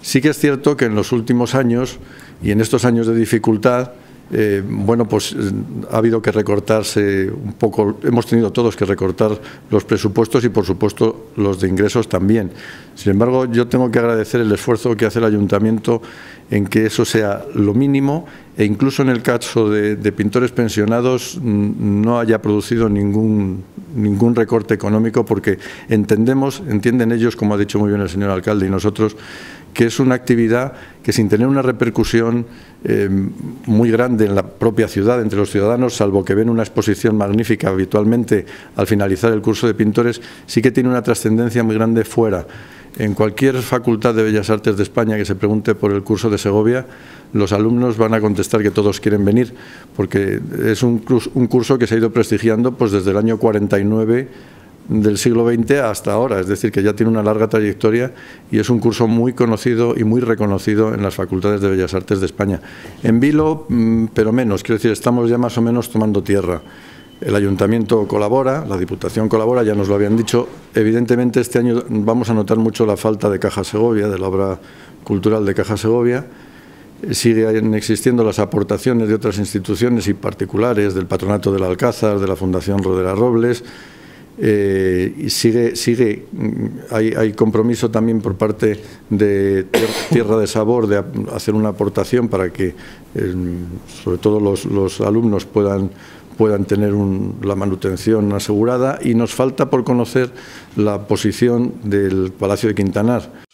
Sí que es cierto que en los últimos años y en estos años de dificultad, ha habido que recortarse un poco, hemos tenido todos que recortar los presupuestos y, por supuesto, los de ingresos también. Sin embargo, yo tengo que agradecer el esfuerzo que hace el Ayuntamiento en que eso sea lo mínimo e incluso en el caso de pintores pensionados no haya producido ningún recorte económico, porque entienden ellos, como ha dicho muy bien el señor alcalde y nosotros, que es una actividad que, sin tener una repercusión muy grande en la propia ciudad, entre los ciudadanos, salvo que ven una exposición magnífica habitualmente al finalizar el curso de pintores, sí que tiene una trascendencia muy grande fuera. En cualquier facultad de Bellas Artes de España que se pregunte por el curso de Segovia, los alumnos van a contestar que todos quieren venir, porque es un curso que se ha ido prestigiando pues desde el año 49 del siglo XX hasta ahora, es decir, que ya tiene una larga trayectoria y es un curso muy conocido y muy reconocido en las facultades de Bellas Artes de España. En Vilo, pero menos, quiero decir, estamos ya más o menos tomando tierra. El Ayuntamiento colabora, la Diputación colabora, ya nos lo habían dicho. Evidentemente este año vamos a notar mucho la falta de Caja Segovia, de la obra cultural de Caja Segovia. Siguen existiendo las aportaciones de otras instituciones y particulares, del Patronato del Alcázar, de la Fundación Rodera Robles. Y hay compromiso también por parte de Tierra de Sabor de hacer una aportación para que sobre todo los alumnos puedan tener la manutención asegurada, y nos falta por conocer la posición del Palacio de Quintanar.